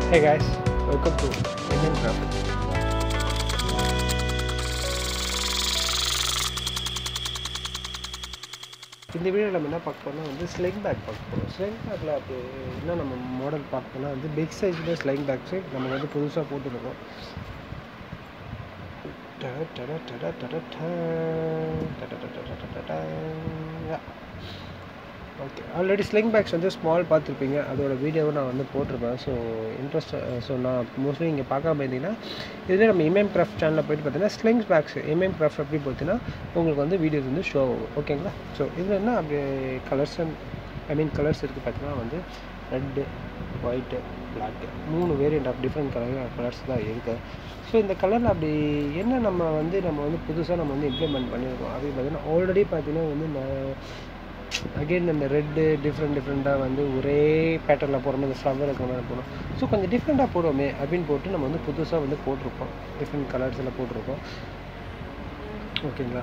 Hey guys, welcome to Imayamcrafts. இந்த வீடியோவில் நம்ம என்ன பார்க்க போறோம்னா வந்து ஸ்லிங் பேக் பார்க்க போகிறோம். ஸ்லிங் பேக்கில் அப்படி என்ன நம்ம மாடல் பார்க்கணும்னா வந்து பிக் சைஸில் ஸ்லிங் பேக்ஸு நம்ம வந்து புதுசாக போட்டுருக்கோம். ஓகே, ஆல்ரெடி ஸ்லிங் பேக்ஸ் வந்து ஸ்மால் பார்த்துருப்பீங்க, அதோட வீடியோவை நான் வந்து போட்டிருப்பேன். ஸோ ஸோ நான் மோஸ்ட்லி இங்கே பார்க்காம இருந்தீங்கன்னா இதில் நம்ம Imayamcrafts சேனலில் போய்ட்டு பார்த்தீங்கன்னா ஸ்லிங்ஸ் பேக்ஸ் Imayamcrafts எப்படி பார்த்தீங்கன்னா உங்களுக்கு வந்து வீடியோஸ் வந்து ஷோ ஆகும். ஓகேங்களா? ஸோ இதில் என்ன அப்படி கலர்ஸ் கலர்ஸ் இருக்குது பார்த்தீங்கன்னா வந்து red, white, black, 3 variant of different colours தான் இருக்குது. ஸோ இந்த கலரில் அப்படி என்ன நம்ம வந்து புதுசாக நம்ம வந்து இம்ப்ளிமெண்ட் பண்ணியிருக்கோம் அப்படின்னு பார்த்தீங்கன்னா ஆல்ரெடி பார்த்தீங்கன்னா வந்து அகெயின் இந்த ரெட்டு டிஃப்ரெண்ட்டாக வந்து ஒரே பேட்டர்னில் போடுறோம், இந்த ஃப்ளவர் இருக்கிற மாதிரி போடுறோம். ஸோ கொஞ்சம் டிஃப்ரெண்ட்டாக போடுவோமே அப்படின்னு போட்டு நம்ம வந்து புதுசாக வந்து போட்டிருக்கோம், டிஃப்ரெண்ட் கலர்ஸில் போட்டிருக்கோம். ஓகேங்களா?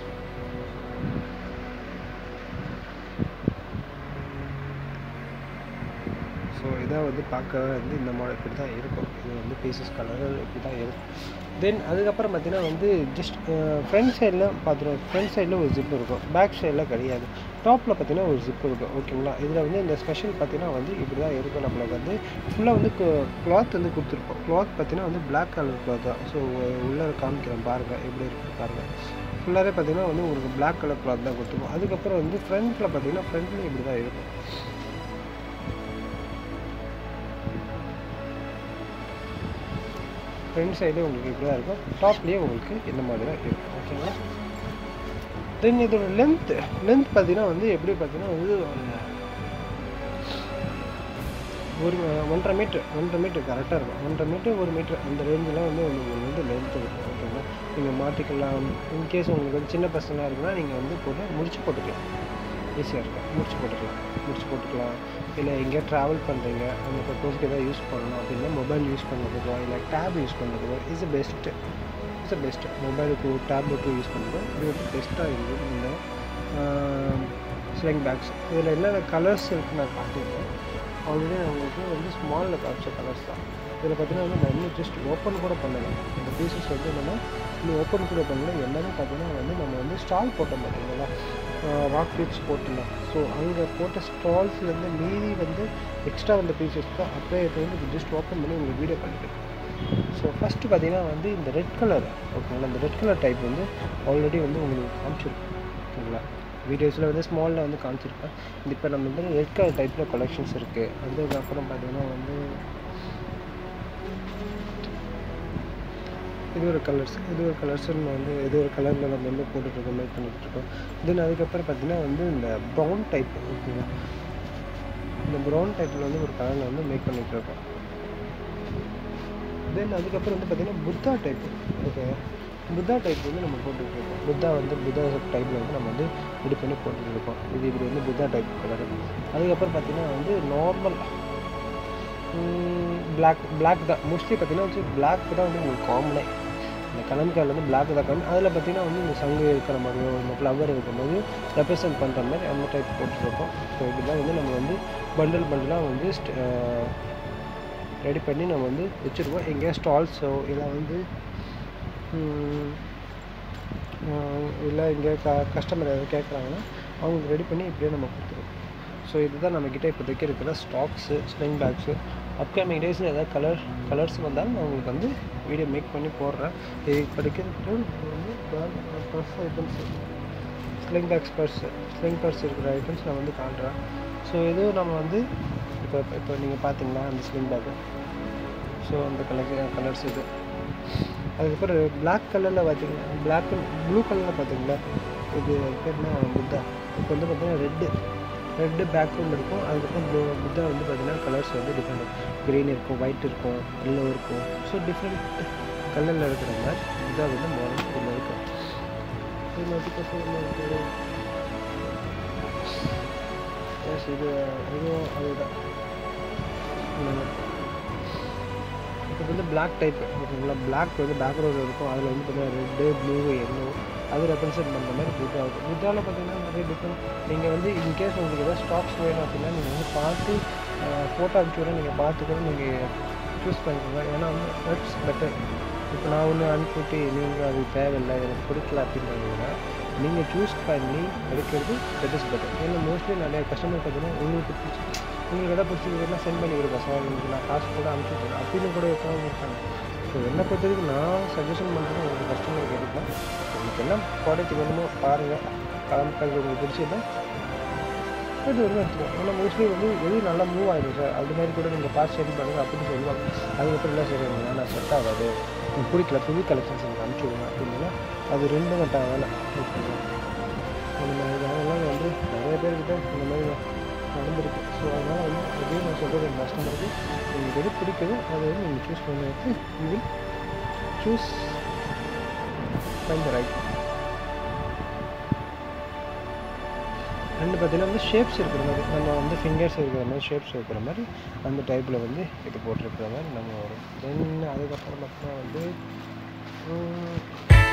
ஸோ இதை வந்து பார்க்க வந்து இந்த மாடல் இப்படி தான் இருக்கும். இது வந்து பீசஸ் கலர் இப்படி தான் இருக்கும். தென் அதுக்கப்புறம் பார்த்தீங்கன்னா வந்து ஜஸ்ட் ஃப்ரண்ட் சைடில் பார்த்துருவோம். ஃப்ரண்ட் சைடில் ஒரு ஜிப் இருக்கும், பேக் சைடில் கிடையாது. டாப்பில் பார்த்தீங்கன்னா ஒரு ஜிப் இருக்கும். ஓகேங்களா? இதில் வந்து இந்த ஸ்பெஷல் பார்த்தீங்கன்னா வந்து இப்படி தான் இருக்கும். நம்மளுக்கு வந்து ஃபுல்லாக வந்து கிளாத் வந்து கொடுத்துருப்போம். கிளாத் பார்த்தீங்கன்னா வந்து பிளாக் கலர் கிளாத் தான். ஸோ உள்ளே காமிக்கிறேன் பாருங்கள், எப்படி இருக்குது பாருங்கள். ஃபுல்லாகவே பார்த்தீங்கன்னா வந்து உங்களுக்கு பிளாக் கலர் கிளாத் தான் கொடுத்துருப்போம். அதுக்கப்புறம் வந்து ஃப்ரண்ட்டில் பார்த்தீங்கன்னா ஃப்ரண்ட்லேயும் இப்படி தான் இருக்கும். ஃப்ரண்ட் சைடு உங்களுக்கு இப்படி தான் இருக்கும், டாப்லேயே உங்களுக்கு இந்த மாதிரி தான் இருக்கும். ஓகேங்களா? தென் இதோட லென்த் பார்த்தீங்கன்னா வந்து எப்படி பார்த்தீங்கன்னா வந்து ஒரு 1.5 மீட்டர் கரெக்டாக இருக்கும். 1.5 மீட்டர் 1 மீட்டர் அந்த ரேஞ்செலாம் வந்து உங்களுக்கு வந்து லென்த் இருக்கும். ஓகேங்களா? நீங்கள் மாற்றிக்கலாம். இன்கேஸ் உங்களுக்கு வந்து சின்ன பசங்களாக இருக்குன்னா நீங்கள் வந்து போட்டு முடிச்சு போட்டுக்கலாம், ஈஸியாக இருக்கும். முடிச்சு போட்டுக்கலாம். இல்லை எங்கேயா ட்ராவல் பண்ணுறீங்க, அந்த பர்பஸ்க்கு எதாவது யூஸ் பண்ணணும் அப்படின்னா மொபைல் யூஸ் பண்ணுறதுக்கோ இல்லை டேப் யூஸ் பண்ணுறதுக்கோ இஸ் பெஸ்ட்டு. மொபைலுக்கு டேப்லெட்டு யூஸ் பண்ணுறதோ இது வந்து பெஸ்ட்டாக இருக்குது இந்த ஸ்லிங் பேக்ஸ். இதில் என்னென்ன கலர்ஸ் இருக்குன்னு நான் காட்டியிருக்கேன். ஆல்ரெடி உங்களுக்கு வந்து ஸ்மாலில் காமிச்ச கலர்ஸ் தான். இதில் பார்த்தீங்கன்னா வந்து நான் இன்னும் ஜஸ்ட் ஓப்பன் கூட பண்ணலை. இந்த பீசஸ் வந்து என்னென்னா இன்னும் ஓப்பன் கூட பண்ணல. எல்லாமே பார்த்தீங்கன்னா வந்து நம்ம வந்து ஸ்டால் போட்டோம் பார்த்தீங்களா, ராக் கிளிப்ஸ் போட்டுலாம். ஸோ அங்கே போட்ட ஸ்டால்ஸ்லேருந்து மீதி வந்து எக்ஸ்ட்ரா வந்த பீசஸ் தான் அப்படியே இப்போ வந்து ஜஸ்ட் ஓப்பன் பண்ணி உங்களுக்கு வீடியோ பண்ணிக்கிறேன். ஸோ ஃபஸ்ட்டு பார்த்தீங்கன்னா வந்து இந்த ரெட் கலர், ஓகேங்களா, இந்த ரெட் கலர் டைப் வந்து ஆல்ரெடி வந்து உங்களுக்கு காமிச்சிருக்கோம். ஓகேங்களா? வீடியோஸில் வந்து ஸ்மாலில் வந்து காமிச்சிருப்பேன். இப்போ நம்ம வந்து ரெட் கலர் டைப்பில் கலெக்ஷன்ஸ் இருக்குது. அதுக்கப்புறம் பார்த்தீங்கன்னா வந்து இது ஒரு கலர்ஸ்ன்னு வந்து இது ஒரு கலரில் நம்ம வந்து போட்டுட்ருக்கோம், மேக் பண்ணிகிட்ருக்கோம். தென் அதுக்கப்புறம் பார்த்தீங்கன்னா வந்து இந்த ப்ரௌன் டைப், ஓகேங்களா, இந்த ப்ரௌன் டைப்பில் வந்து ஒரு கலரில் வந்து மேக் பண்ணிகிட்ருக்கோம். தென் அதுக்கப்புறம் வந்து பார்த்திங்கன்னா Buddha type, okay, Buddha type வந்து நம்ம போட்டுட்ருக்கோம். புத்தா டைப்பில் வந்து நம்ம வந்து ரெடி பண்ணி போட்டுட்ருக்கோம். இது வந்து புத்தா டைப் கலரு. அதுக்கப்புறம் பார்த்திங்கன்னா வந்து நார்மல் பிளாக் தான். மோஸ்ட்லி பார்த்திங்கன்னா வந்து பிளாக் தான் வந்து உங்களுக்கு காமனே. இந்த கலம்காரில் வந்து பிளாக் தான் காமன். அதில் பார்த்திங்கன்னா வந்து இந்த சங்கு இருக்கிற மாதிரியோ இந்த ஃப்ளவர் இருக்கிற மாதிரியோ ரெப்ரசன்ட் பண்ணுற மாதிரி அந்த டைப் போட்டுருக்கோம். ஸோ இப்படிலாம் வந்து நம்ம வந்து பண்டலாக வந்து ரெடி பண்ணி நம்ம வந்து வச்சுருக்கோம். எங்கேயா ஸ்டால்ஸோ இல்லை வந்து இல்லை எங்கே கஸ்டமர் எதாவது கேட்குறாங்கன்னா அவங்களுக்கு ரெடி பண்ணி இப்படியே நம்ம கொடுத்துருவோம். ஸோ இதுதான் நம்மக்கிட்ட இப்போதைக்கு இருக்கிற ஸ்டாக்ஸு, ஸ்லிங் பேக்ஸு. அப்கமிங் டேஸில் ஏதாவது கலர்ஸ் வந்தாலும் நான் உங்களுக்கு வந்து வீடியோ மேக் பண்ணி போடுறேன். இது இப்போதைக்கு வந்து பர்ஸ் ஐட்டம்ஸ், ஸ்லிங் பர்ஸ் இருக்கிற ஐட்டம்ஸ் நான் வந்து காட்டுறேன். ஸோ இதுவும் நம்ம வந்து இப்போ நீங்கள் பார்த்தீங்கன்னா அந்த ஸ்லிங் பேக்கு, ஸோ அந்த கலர்ஸ் இது. அதுக்கப்புறம் பிளாக் கலரில் பார்த்தீங்கன்னா ப்ளூ கலரில் பார்த்தீங்களா, இது பேர்னா புத்தா. இப்போ வந்து பார்த்தீங்கன்னா ரெட்டு பேக்ரவுண்ட் இருக்கும். அதுக்கப்புறம் புத்தா வந்து பார்த்தீங்கன்னா கலர்ஸ் வந்து டிஃப்ரெண்ட், க்ரீன் இருக்கும், ஒயிட் இருக்கும், எல்லோ இருக்கும். ஸோ டிஃப்ரெண்ட் கலரில் இருக்கிற மாதிரி புத்தா வந்து மாடல் இதில் இருக்கும். இதுவும் அதுதான். இப்போ வந்து பிளாக் டைப், ஓகேங்களா, பிளாக் வந்து பேக்ரவுண்ட் இருக்கும். அதில் வந்து பார்த்தீங்கன்னா ரெட்டு, ப்ளூ, எல்லோ அது ரெப்ரசென்ட் பண்ணுற மாதிரி புத்தா இருக்கும். புத்தாவில் பார்த்தீங்கன்னா நிறைய டிஃப்ரெண்ட். நீங்கள் வந்து இன்கேஸ் உங்களுக்கு ஏதாவது ஸ்டாக்ஸ் வேணும் அப்படின்னா நீங்கள் வந்து பார்த்து ஃபோட்டோ அனுப்பிச்சு விட நீங்கள் பார்த்து கூட நீங்கள் சூஸ் பண்ணிக்கோங்க. ஏன்னா வந்து தட்ஸ் பெட்டர். இப்போ நான் ஒன்று அனுப்பிவிட்டு நீங்கள் அது தேவையில்லை எனக்கு பிடிக்கல அப்படின்றத விட நீங்கள் சூஸ் பண்ணி எடுக்கிறது தட் இஸ் பெட்டர். ஏன்னா மோஸ்ட்லி நிறைய கஸ்டமர் பார்த்தீங்கன்னா உங்களுக்கு எதாவது பிடிச்சிருக்குன்னா சென்ட் பண்ணி கொடுப்பேன் சார், உங்களுக்கு நான் காசு கூட அனுப்பிச்சுட்றேன் அப்படின்னு கூட இருக்கவங்க இருக்காங்க. ஸோ என்னை பொறுத்த வரைக்கும் நான் சஜஷன் பண்ணுறது உங்களுக்கு கஸ்டமருக்கு எடுக்கலாம். உங்களுக்கு என்ன ப்ராடக்ட் வேணுமோ பாருங்கள், கலம்காரி உங்களுக்கு பிடிச்சிருந்தா அது ஒரு எடுத்துக்கோம். ஏன்னா மோஸ்ட்லி வந்து எது நல்லா மூவ் ஆகிடும் சார், அது மாதிரி கூட நீங்கள் பார்த்து சென்ட் பண்ணுங்கள் அப்படின்னு சொல்லுவாங்க. அதுக்கப்புறம் இல்லை சரி நான் செட் ஆகாது, எனக்கு பிடிக்கல, புது கலெக்ஷன்ஸ் எனக்கு அனுப்பிச்சுடுங்க அப்படின்னா அது 2 கட்ட வேலை பண்ணுவோம். அந்த மாதிரி வேலைலாம் வந்து நிறைய பேர்கிட்ட இந்த மாதிரி நடந்திருக்கு. ஸோ அதனால் வந்து அதே நான் சொல்கிறது என் கஸ்டமருக்கு உங்களுக்கு எது பிடிக்குதோ அதை வந்து நீங்கள் சூஸ் பண்ணிட்டு you will choose find the right. ரெண்டு பார்த்தீங்கன்னா வந்து ஷேப்ஸ் இருக்கிற மாதிரி, நம்ம வந்து ஃபிங்கர்ஸ் இருக்கிற மாதிரி ஷேப்ஸ் இருக்கிற மாதிரி அந்த டைப்பில் வந்து இது போட்டிருக்கிற மாதிரி நம்ம வரும். தென் அதுக்கப்புறம் பார்த்தீங்கன்னா வந்து